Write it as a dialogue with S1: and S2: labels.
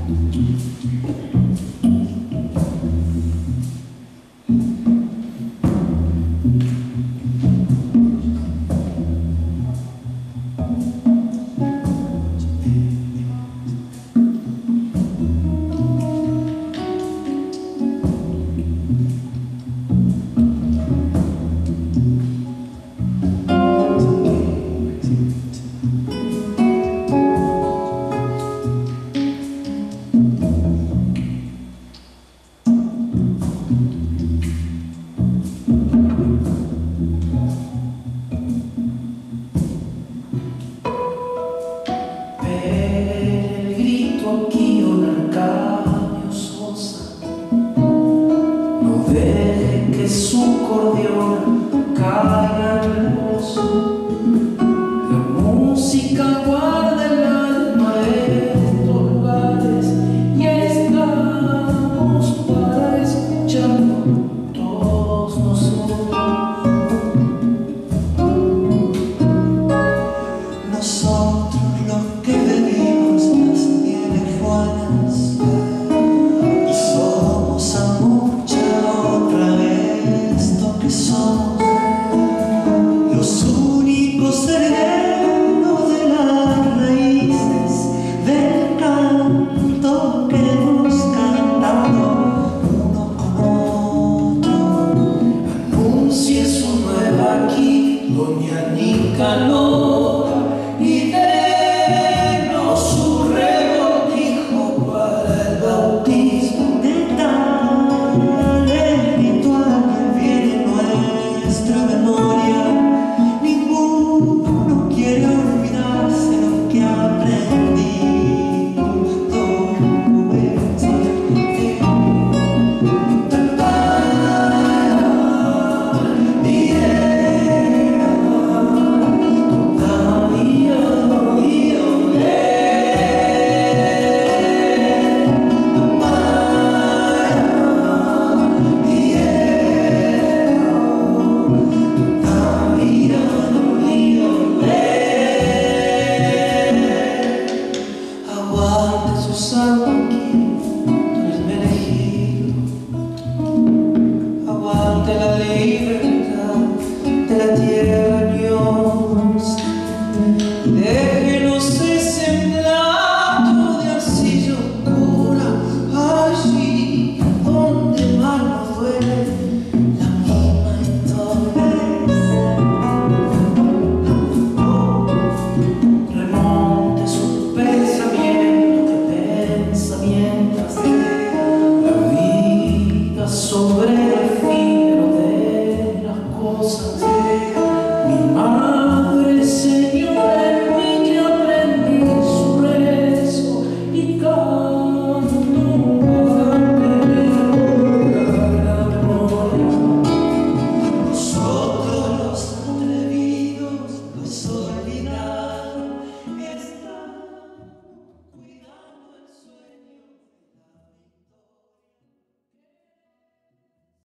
S1: Deje que su cordiona caiga en el pozo. La música guarda el alma de estos lugares y estamos para escucharlo todos nosotros.
S2: Nosotros los que bebimos las mieles buenas y somos a mucha otra esto que somos los únicos herederos de las raíces del canto que hemos cantado uno con otro.
S1: Anuncie su nueva aquí, doña Nicanora, y denos su revoltijo para el bautismo.
S2: De tal ritual viene nuestra memoria. Ninguno quiere olvidarse lo que ha aprendido.
S1: Aguante su salvo aquí, tú eres mi elegido. Aguante la libertad de la tierra, Dios. Déjenos ese plato de arcilla oscura, allí donde más nos duele la misma historia. Remonte sus pensamientos que pensa mientras la vida sobre el filo de las cosas. Mi madre